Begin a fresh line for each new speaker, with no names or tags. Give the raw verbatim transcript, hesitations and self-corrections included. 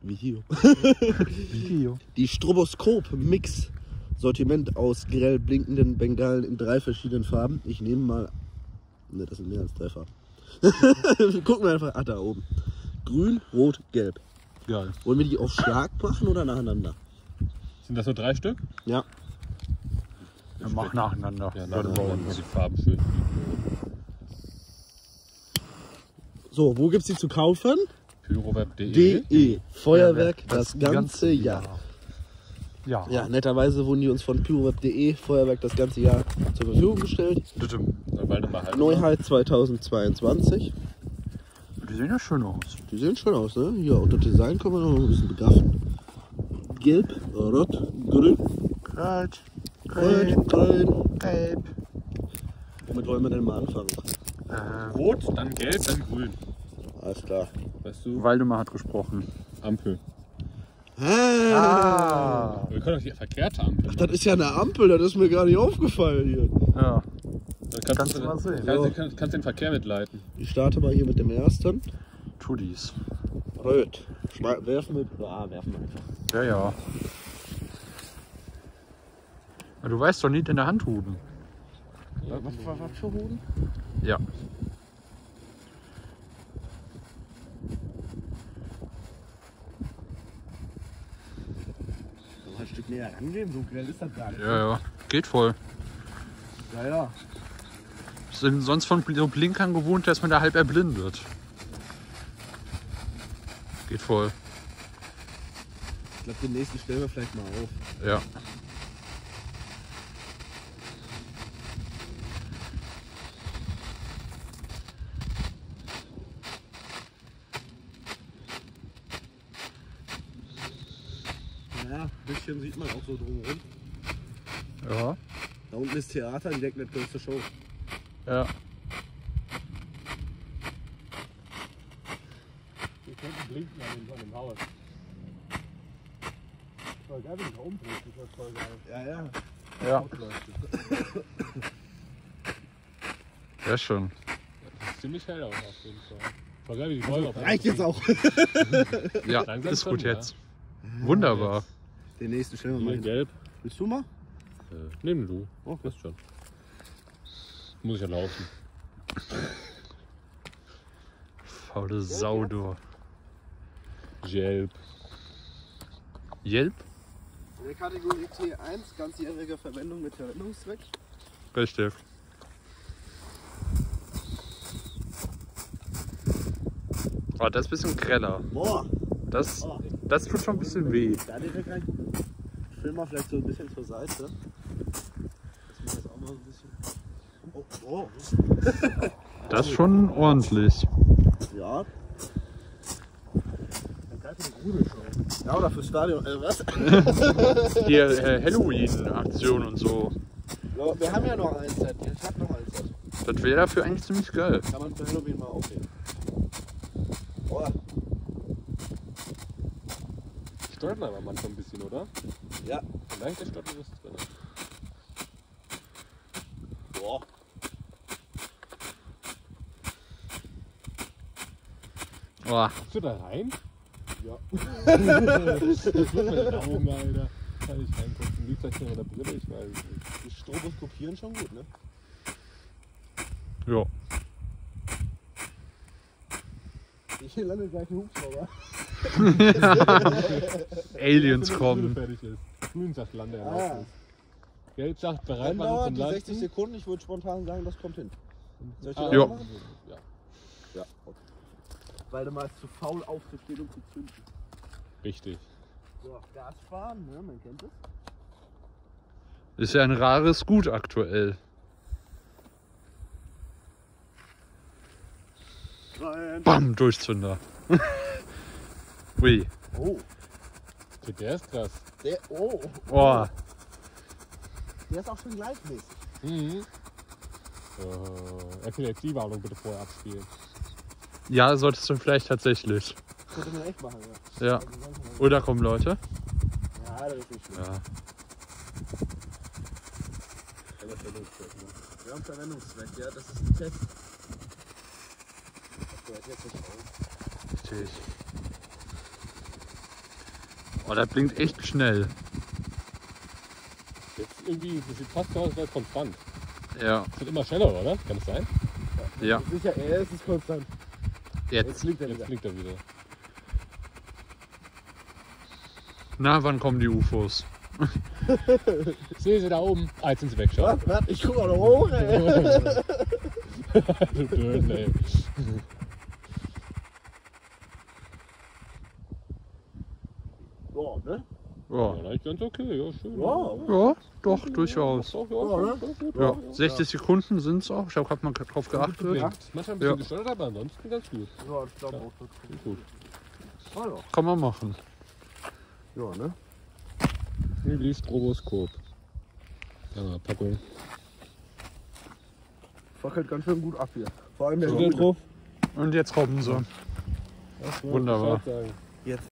Video.
Video.
Die Stroboskop Mix. Sortiment aus grell blinkenden Bengalen in drei verschiedenen Farben. Ich nehme mal. Ne, das sind mehr als drei Farben. Gucken wir einfach. Ah, da oben. Grün, Rot, Gelb.
Geil.
Wollen wir die auf Schlag machen oder nacheinander?
Sind das nur drei Stück?
Ja.
Ja, mach nacheinander.
Ja, nacheinander, dann die Farben schön.
So, wo gibt's die zu kaufen?
Pyroweb punkt de.
De. Feuerwerk das ganze Jahr.
Ja.
Ja, netterweise wurden die uns von pyroweb punkt de Feuerwerk das ganze Jahr zur Verfügung gestellt.
Bitte.
Waldemar halt.
Neuheit zweitausendzweiundzwanzig.
Die sehen ja schön aus.
Die sehen schön aus, ne? Hier unter Design kann man noch ein bisschen begaffen. Gelb, Rot, Grün,
Rot,
Rot, Grün.
Gelb.
Womit wollen wir denn mal anfangen?
Äh,
Rot, dann gelb, dann grün.
Alles klar.
Weißt du?
Waldemar hat gesprochen.
Ampel.
Ah,
Wir können doch die verkehrte Ampel.
das ist ja eine Ampel, das ist mir gar nicht aufgefallen hier.
Ja.
Dann kannst,
Kannst
du
du mal sehen.
Kannst,
Ja.
kannst, kannst den Verkehr mitleiten.
Ich starte mal hier mit dem ersten.
Tu dies.
Rot. Schma- Werfen wir. Ah, werfen wir einfach.
Ja, ja. Du weißt doch nicht in der Hand huben.
Was, was, was für Hoden?
Ja.
Ein Stück näher rangehen, so grell ist das gar nicht.
Ja, ja. Geht voll.
Ja, ja.
Sind sonst von so Blinkern gewohnt, dass man da halb erblindet. Geht voll.
Ich glaube, den nächsten stellen wir vielleicht mal auf.
Ja.
Ja, ein bisschen sieht man auch so drumherum.
Ja.
Da unten ist Theater, die deckt nicht größte Show.
Ja.
Wir könnten blinken an dem Haus. Voll geil, wenn ich umbringt, das ist voll geil.
Ja, ja.
Ja. Ja, schon.
Das ist ziemlich hell auch auf jeden Fall. Voll geil, wie die Bäume auf
Reicht jetzt auch.
Ja,
Langsam
ist
schon,
gut
ja.
jetzt. Wunderbar.
Den nächsten stellen wir mal
Hier
hin.
gelb.
Willst du mal?
Äh, nimm du. Oh, passt schon. Muss ich ja laufen.
Faule Sau, du.
Gelb.
Jelp?
In der Kategorie T eins, ganzjährige Verwendung mit Verwendungszweck.
Richtig. Oh, das ist ein bisschen greller.
Boah!
Das, das tut schon ein bisschen weh.
Da direkt rein. Ich film mal vielleicht so ein bisschen zur Seite. Dass wir das auch mal so ein bisschen. Oh, oh.
Das ist schon ordentlich.
Ja. Ja, oder fürs Stadion. Äh, was?
Hier äh, Halloween-Aktion und so.
Ja, wir haben ja noch ein Set. Ich hab noch ein Set.
Das wäre dafür eigentlich ziemlich geil.
Kann man für Halloween mal aufnehmen. Boah.
Stolpern aber manchmal ein bisschen, oder?
Ja.
Vielleicht der Stolpern ist drin.
Boah.
Oh,
Guckst du da rein?
Ja.
Das wird meine Augen, Alter. Kann ich reingucken. Liegt vielleicht noch in der Brille? Ich weiß es nicht.
Die Stroboskopieren schon gut, ne?
ja.
Hier landet gleich ein Hubschrauber.
Aliens
Wenn
kommen.
der fertig ist. Grün sagt Lande
Ah.
erlaubt ist. Gelb sagt bereit,
Dann
man
dauert
zum
die
Landen.
sechzig Sekunden. Ich würde spontan sagen, das kommt hin. Soll ich das
Ah,
Ja.
auch machen?
Ja.
Ja, okay. Waldemar ist zu faul aufzustehen und zu zünden.
Richtig.
So, Gas fahren, ne? Man kennt es.
Ist ja ein rares Gut aktuell.
Rein.
Bam, Durchzünder. Ui.
Oh.
Okay, der ist krass.
Der, oh.
Oh.
Der ist auch schon gleichmäßig.
Mhm. Äh, Epilepsiewarnung bitte vorher abspielen.
Ja, solltest du vielleicht tatsächlich.
Könnte man echt machen, ja.
Ja. Oder kommen Leute?
Ja, das ist nicht schlimm.
Ja.
Aber Verwendungszweck, ne? Wir haben Verwendungszweck, ja, das ist ein Test. Achso, jetzt nicht auf.
Richtig. Oh, der blinkt echt schnell.
Jetzt irgendwie, das sieht fast so aus, als wäre es konstant.
Ja,
Es wird immer schneller, oder? Kann das sein?
ja.
Sicher, er ist es konstant. Jetzt
Jetzt.
fliegt er
Jetzt
wieder.
fliegt er wieder.
Na, wann kommen die U F Os?
Ich sehe sie da oben. Ah, jetzt sind sie weg, schau.
Warte, warte, ich guck auch noch hoch, ey.
Du Dödel, ey.
Boah, ne?
Ja,
Ja, eigentlich ganz okay, ja, schön.
Wow.
ja doch, durchaus.
Doch, ja,
Ja,
schon,
ne?
schon gut,
Ja, sechzig Sekunden sind es auch. Ich habe gerade mal drauf geachtet.
Ja. Manchmal ein bisschen
Ja.
gesteuert, aber ansonsten ganz gut.
Ja, ich glaube auch.
Klingt gut.
Ah, ja.
Kann man machen.
Ja, ne?
Wie Stroboskop. Ja, Packung.
Fackelt ganz schön gut ab hier. Vor allem der
Wieder
Hund.
drauf?
Und jetzt kommen sie.
Das wollte ich
Wunderbar.
Bescheid sagen.
Jetzt.